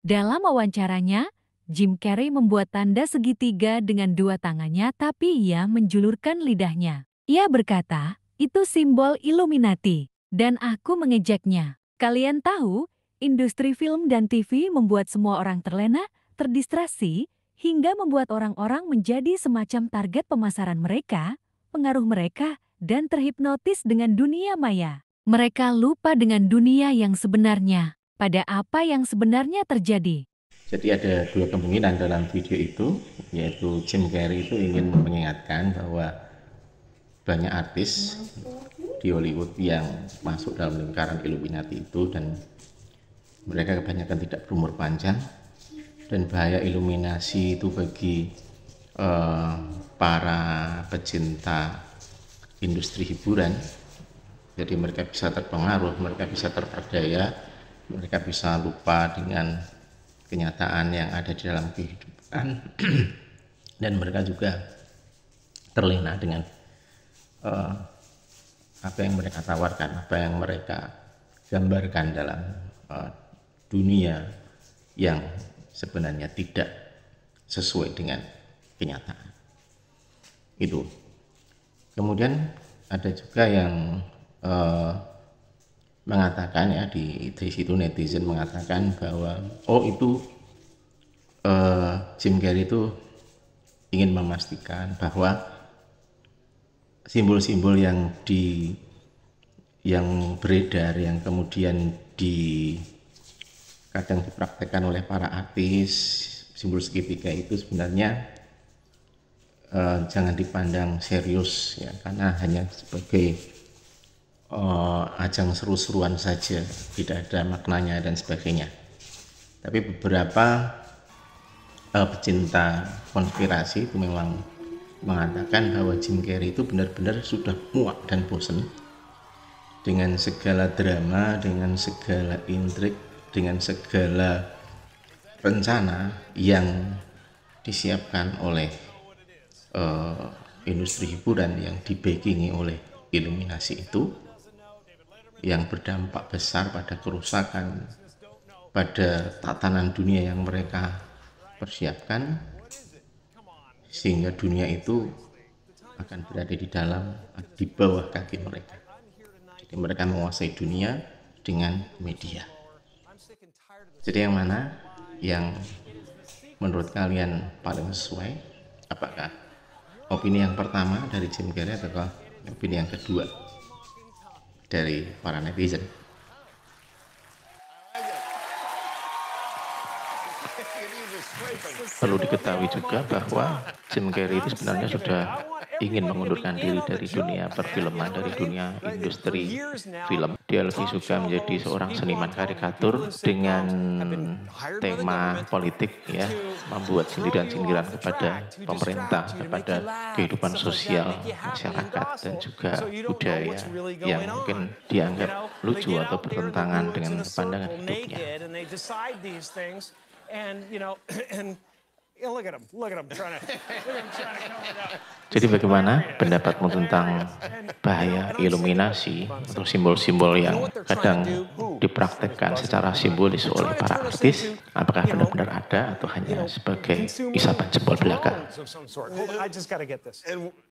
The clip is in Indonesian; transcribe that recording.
Dalam wawancaranya, Jim Carrey membuat tanda segitiga dengan dua tangannya tapi ia menjulurkan lidahnya. Ia berkata, itu simbol Illuminati. Dan aku mengejaknya. Kalian tahu, industri film dan TV membuat semua orang terlena, terdistraksi, hingga membuat orang-orang menjadi semacam target pemasaran mereka, pengaruh mereka, dan terhipnotis dengan dunia maya. Mereka lupa dengan dunia yang sebenarnya, pada apa yang sebenarnya terjadi. Jadi ada dua kemungkinan dalam video itu, yaitu Jim Carrey itu ingin mengingatkan bahwa banyak artis di Hollywood yang masuk dalam lingkaran Illuminati itu dan mereka kebanyakan tidak berumur panjang, dan bahaya Illuminasi itu bagi para pecinta industri hiburan. Jadi mereka bisa terpengaruh, mereka bisa terperdaya, mereka bisa lupa dengan kenyataan yang ada di dalam kehidupan dan mereka juga terlena dengan apa yang mereka tawarkan, apa yang mereka gambarkan dalam dunia yang sebenarnya tidak sesuai dengan kenyataan. Itu. Kemudian ada juga yang mengatakan, ya, di situ netizen mengatakan bahwa itu Jim Carrey itu ingin memastikan bahwa simbol-simbol yang beredar, yang kemudian kadang dipraktekkan oleh para artis, simbol segitiga itu sebenarnya jangan dipandang serius, ya, karena hanya sebagai ajang seru-seruan saja, tidak ada maknanya dan sebagainya. Tapi beberapa pecinta konspirasi itu memang mengatakan bahwa Jim Carrey itu benar-benar sudah muak dan bosan dengan segala drama, dengan segala intrik, dengan segala rencana yang disiapkan oleh industri hiburan yang dibackingi oleh Illuminasi itu, yang berdampak besar pada kerusakan pada tatanan dunia yang mereka persiapkan, sehingga dunia itu akan berada di bawah kaki mereka. Jadi mereka menguasai dunia dengan media. Jadi yang mana yang menurut kalian paling sesuai? Apakah opini yang pertama dari Jim Carrey atau opini yang kedua dari para netizen? Perlu diketahui juga bahwa Jim Carrey itu sebenarnya sudah ingin mengundurkan diri dari dunia perfilman, dari dunia industri film. Dia lebih suka menjadi seorang seniman karikatur dengan tema politik, ya, membuat sindiran-sindiran kepada pemerintah, kepada kehidupan sosial masyarakat dan juga budaya yang mungkin dianggap lucu atau bertentangan dengan pandangan hidupnya. Jadi bagaimana pendapatmu tentang bahaya Illuminasi atau simbol-simbol yang kadang dipraktekkan secara simbolis oleh para artis? Apakah benar-benar ada atau hanya sebagai isapan jempol belaka?